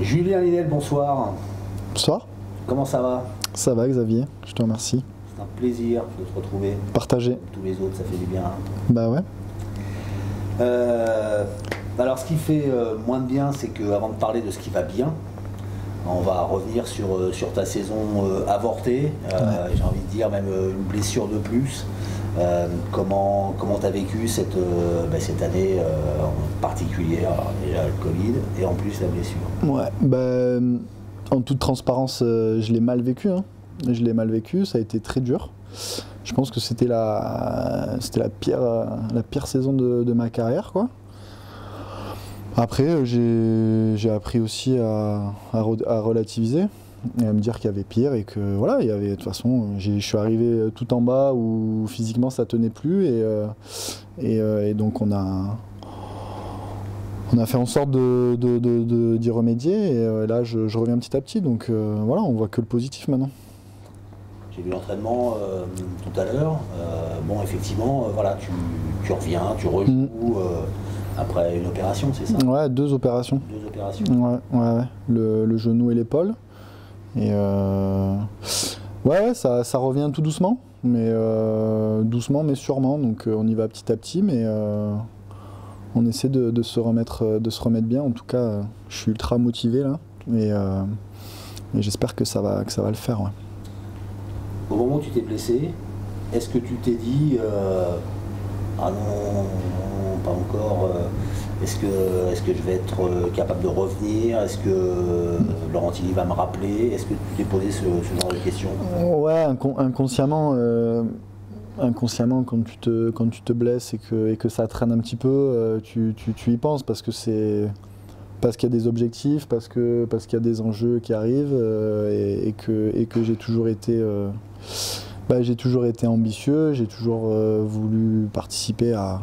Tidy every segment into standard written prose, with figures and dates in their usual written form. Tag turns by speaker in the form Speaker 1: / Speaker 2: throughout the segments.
Speaker 1: Julien Linel, bonsoir.
Speaker 2: Bonsoir.
Speaker 1: Comment ça va?
Speaker 2: Ça va Xavier, je te remercie.
Speaker 1: C'est un plaisir de te retrouver.
Speaker 2: Partagé.
Speaker 1: Tous les autres, ça fait du bien.
Speaker 2: Bah ouais.
Speaker 1: Alors ce qui fait moins de bien, c'est qu'avant de parler de ce qui va bien, on va revenir sur ta saison avortée, j'ai envie de dire même une blessure de plus. Comment tu as vécu cette année en particulier, déjà le Covid et en plus la blessure?
Speaker 2: Ouais, en toute transparence, je l'ai mal vécu. Je l'ai mal vécu, ça a été très dur. Je pense que c'était la pire saison de ma carrière, quoi. Après, j'ai appris aussi à relativiser et à me dire qu'il y avait pire et que voilà, il y avait de toute façon, je suis arrivé tout en bas où physiquement ça tenait plus et donc on a fait en sorte d'y remédier et là je reviens petit à petit, donc voilà, on voit que le positif maintenant.
Speaker 1: J'ai vu l'entraînement tout à l'heure. Bon, effectivement, voilà, tu reviens, tu rejoues après une opération, c'est ça?
Speaker 2: Ouais, 2 opérations.
Speaker 1: 2 opérations.
Speaker 2: Ouais. Le genou et l'épaule. Et ouais, ça revient tout doucement, mais sûrement. Donc on y va petit à petit, mais on essaie de se remettre bien. En tout cas, je suis ultra motivé là, et j'espère que ça va le faire. Ouais.
Speaker 1: Au moment où tu t'es blessé, est-ce que tu t'es dit ah non, pas encore, est-ce que je vais être capable de revenir, est-ce que Laurentini va me rappeler, est-ce que tu t'es posé ce genre de questions?
Speaker 2: Ouais, inconsciemment, quand tu te blesses et que ça traîne un petit peu, tu y penses parce qu'il y a des objectifs, parce qu'il y a des enjeux qui arrivent et que j'ai toujours été ambitieux, j'ai toujours voulu participer à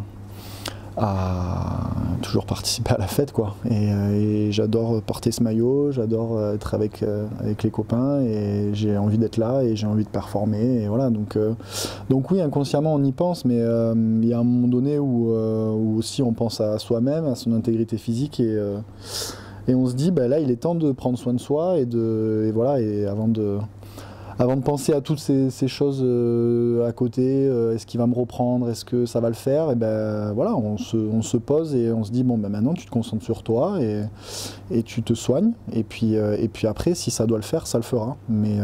Speaker 2: la fête, quoi. Et j'adore porter ce maillot, j'adore être avec les copains et j'ai envie d'être là et j'ai envie de performer et voilà, donc oui, inconsciemment on y pense, mais il y a un moment donné où aussi on pense à soi-même, à son intégrité physique et on se dit là il est temps de prendre soin de soi et voilà, et avant de penser à toutes ces choses à côté, est-ce qu'il va me reprendre, est-ce que ça va le faire, et voilà, on se pose et on se dit maintenant tu te concentres sur toi et tu te soignes et puis après si ça doit le faire, ça le fera. Mais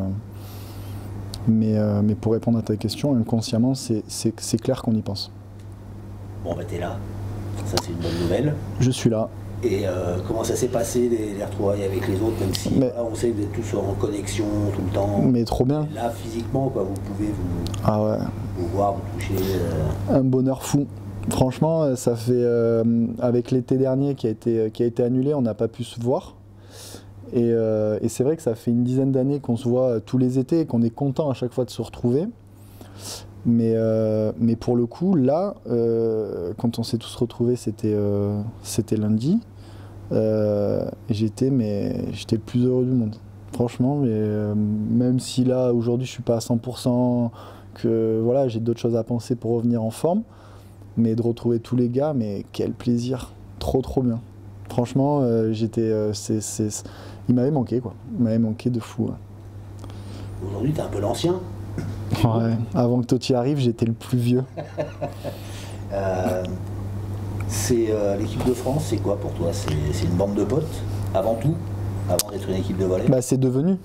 Speaker 2: pour répondre à ta question, inconsciemment c'est clair qu'on y pense.
Speaker 1: Bon t'es là, ça c'est une bonne nouvelle.
Speaker 2: Je suis là.
Speaker 1: Et comment ça s'est passé les retrouvailles avec les autres, même si on sait que vous êtes tous en connexion tout le temps.
Speaker 2: Mais trop bien.
Speaker 1: Là physiquement quoi, vous pouvez vous voir, vous toucher.
Speaker 2: Un bonheur fou. Franchement, ça fait avec l'été dernier qui a été annulé, on n'a pas pu se voir. Et c'est vrai que ça fait une dizaine d'années qu'on se voit tous les étés et qu'on est content à chaque fois de se retrouver. Mais pour le coup, là, quand on s'est tous retrouvés, c'était lundi. J'étais le plus heureux du monde. Franchement, même si là, aujourd'hui, je suis pas à 100%, que voilà, j'ai d'autres choses à penser pour revenir en forme, mais de retrouver tous les gars, mais quel plaisir, trop bien. Franchement, il m'avait manqué, quoi. Il m'avait manqué de fou. Ouais.
Speaker 1: Aujourd'hui, t'es un peu l'ancien.
Speaker 2: Ouais, avant que Totti arrive, j'étais le plus vieux.
Speaker 1: C'est l'équipe de France, c'est quoi pour toi? C'est une bande de potes, avant tout, avant d'être une équipe de volley?
Speaker 2: C'est devenu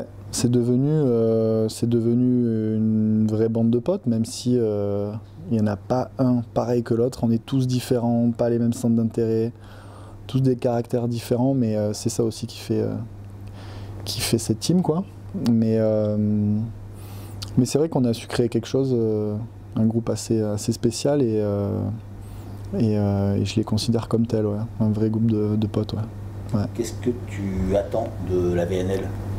Speaker 2: une vraie bande de potes, même si il n'y en a pas un pareil que l'autre. On est tous différents, pas les mêmes centres d'intérêt, tous des caractères différents, mais c'est ça aussi qui fait cette team, quoi. Mais c'est vrai qu'on a su créer quelque chose, un groupe assez spécial et je les considère comme tel, ouais. Un vrai groupe de potes. Ouais.
Speaker 1: Qu'est-ce que tu attends de la VNL?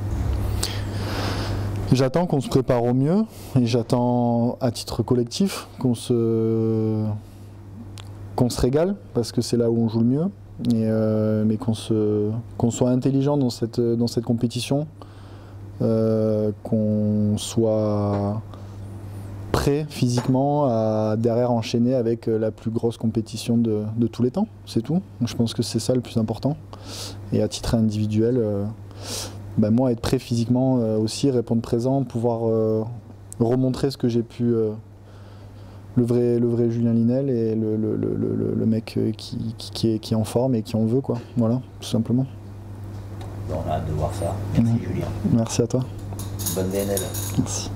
Speaker 2: J'attends qu'on se prépare au mieux et j'attends à titre collectif qu'on se régale parce que c'est là où on joue le mieux, mais qu'on soit intelligent dans cette compétition, qu'on soit prêt physiquement à derrière enchaîner avec la plus grosse compétition de tous les temps, c'est tout. Donc, je pense que c'est ça le plus important. Et à titre individuel, moi être prêt physiquement aussi, répondre présent, pouvoir remontrer ce que j'ai pu, le vrai Julien Linel et le mec qui est en forme et qui en veut, quoi. Voilà, tout simplement.
Speaker 1: On a hâte de voir ça. Merci Julien.
Speaker 2: Merci à toi.
Speaker 1: Bonne VNL.
Speaker 2: Merci.